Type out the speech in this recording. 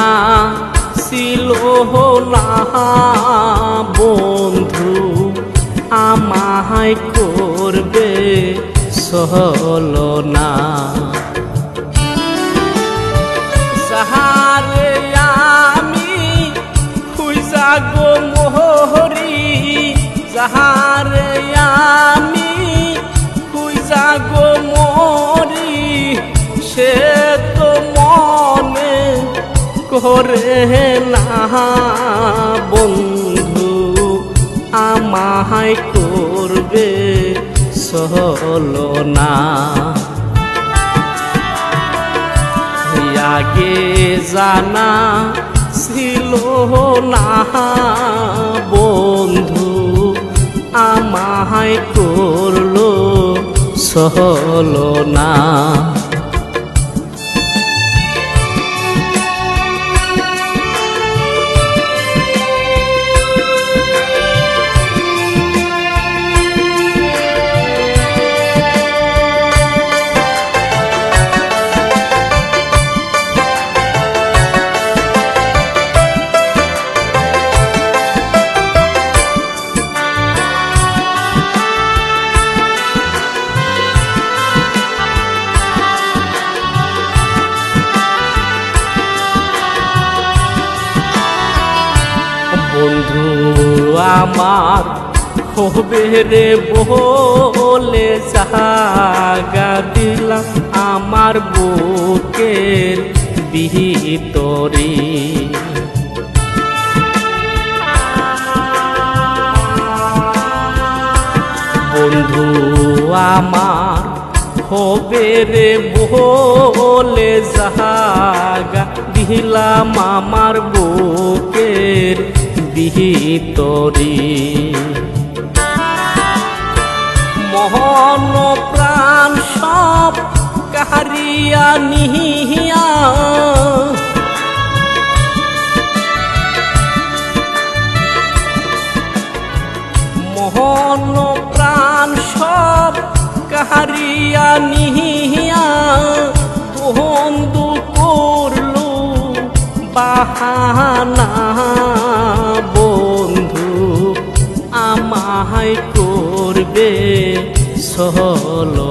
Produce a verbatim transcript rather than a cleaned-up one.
জানা ছিল না বন্ধু আমায় করবে ছলনা। যাহারে আমি খুঁজা গো মোহরি, যাহারে আমি খুঁজা গো মরি, সে তো মনে করে না বন্ধু আমায় করবে ছলনা। আগে জানা ছিল না বন্ধু আমায় করলো ছলনা। বন্ধু আমার হবে রে বলে জাগা দিলাম আমার বুকের ভিতরে। বন্ধু আমার হবে রে বলে জাগা দিলাম আমার বুকের ভিতরে। মহন প্রাণ সব কাহারিয়া নিহিয়া, মহন প্রাণ সব কাহারিয়া নিহিয়া, বন্ধু করলু বাহানা বন্ধু আমায় করবে ছলনা।